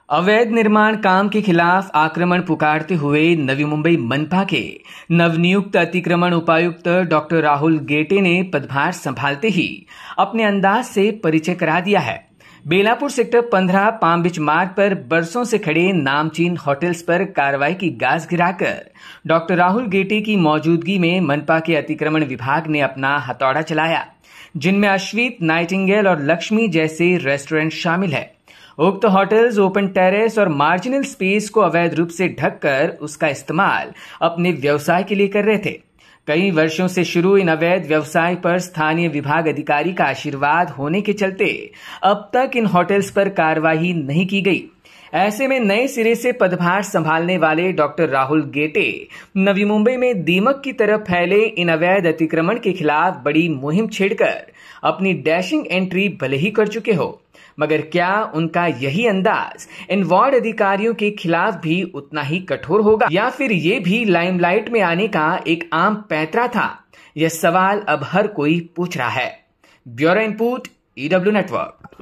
अवैध निर्माण काम के खिलाफ आक्रमण पुकारते हुए नवी मुंबई मनपा के नवनियुक्त अतिक्रमण उपायुक्त डॉक्टर राहुल गेटे ने पदभार संभालते ही अपने अंदाज से परिचय करा दिया है। बेलापुर सेक्टर 15 पाम बीच मार्ग पर बरसों से खड़े नामचीन होटल्स पर कार्रवाई की गाज गिराकर डॉक्टर राहुल गेटे की मौजूदगी में मनपा के अतिक्रमण विभाग ने अपना हथौड़ा चलाया, जिनमें अश्वित, नाइटिंगेल और लक्ष्मी जैसे रेस्टोरेंट शामिल है। उक्त होटल्स ओपन टेरेस और मार्जिनल स्पेस को अवैध रूप से ढककर उसका इस्तेमाल अपने व्यवसाय के लिए कर रहे थे। कई वर्षों से शुरू इन अवैध व्यवसाय पर स्थानीय विभाग अधिकारी का आशीर्वाद होने के चलते अब तक इन होटल्स पर कार्रवाई नहीं की गई। ऐसे में नए सिरे से पदभार संभालने वाले डॉक्टर राहुल गेटे नवी मुंबई में दीमक की तरह फैले इन अवैध अतिक्रमण के खिलाफ बड़ी मुहिम छेड़कर अपनी डैशिंग एंट्री भले ही कर चुके हो, मगर क्या उनका यही अंदाज इन वार्ड अधिकारियों के खिलाफ भी उतना ही कठोर होगा, या फिर ये भी लाइमलाइट में आने का एक आम पैंतरा था? यह सवाल अब हर कोई पूछ रहा है। Bureau input, EW network.